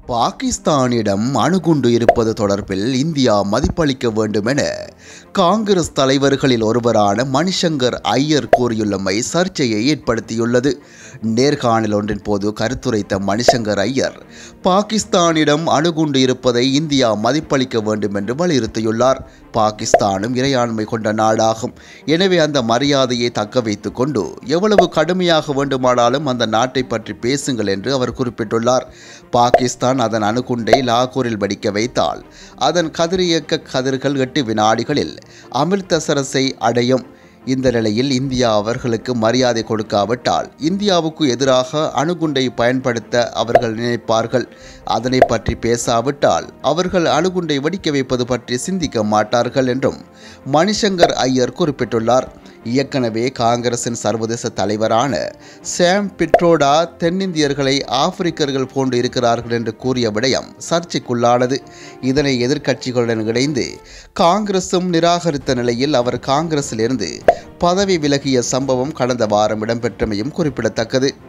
பாகிஸ்தானிடம் அணுகுண்டு இருப்பது தொடர்பில் இந்தியா மதிப்பளிக்க வேண்டும் என காங்கிரஸ் தலைவர்களில் ஒருவரான மணிசங்கர் ஐயர் கூறியுள்ளமை சர்ச்சையை ஏற்படுத்தியுள்ளது. நேர்காணல் ஒன்றின் போது கருத்துரைத்த மணிசங்கர் ஐயர் பாகிஸ்தானிடம் அணுகுண்டு இருப்பதை இந்தியா மதிப்பளிக்க வேண்டும் என்று வலியுறுத்தியுள்ளார். பாகிஸ்தானும் இறையாண்மை கொண்ட நாடாகும். எனவே அந்த மரியாதையை தக்க வைத்துக் கொண்டு எவ்வளவு கடுமையாக வேண்டுமானாலும் அந்த நாட்டை பற்றி பேசுங்கள் என்று அவர் குறிப்பிட்டுள்ளார். பாகிஸ்தான் அதன் அணுகுண்டை லாகூரில் வெடிக்க வைத்தால் அதன் கதிரியக்க கதிர்கள் 8 வினாடிகளில் அமிர்தசரஸை அடையும். இந்த நிலையில் இந்தியா அவர்களுக்கு மரியாதை கொடுக்காவிட்டால் இந்தியாவுக்கு எதிராக அணுகுண்டை பயன்படுத்த அவர்கள் நினைப்பார்கள். அதனை பற்றி பேசாவிட்டால் அவர்கள் அணுகுண்டை வெடிக்க வைப்பது பற்றி சிந்திக்க மாட்டார்கள் என்றும் மணிசங்கர் ஐயர் குறிப்பிட்டுள்ளார். ஏற்கனவே காங்கிரசின் சர்வதேச தலைவரான சாம் பிட்ரோடா தென்னிந்தியர்களை ஆப்பிரிக்கர்கள் போன்று இருக்கிறார்கள் என்று கூறிய விடயம் சர்ச்சைக்குள்ளானது. இதனை எதிர்க்கட்சிகளுடன் இணைந்து காங்கிரசும் நிராகரித்த நிலையில் அவர் காங்கிரசிலிருந்து பதவி விலகிய சம்பவம் கடந்த வாரம் இடம்பெற்றமையும் குறிப்பிடத்தக்கது.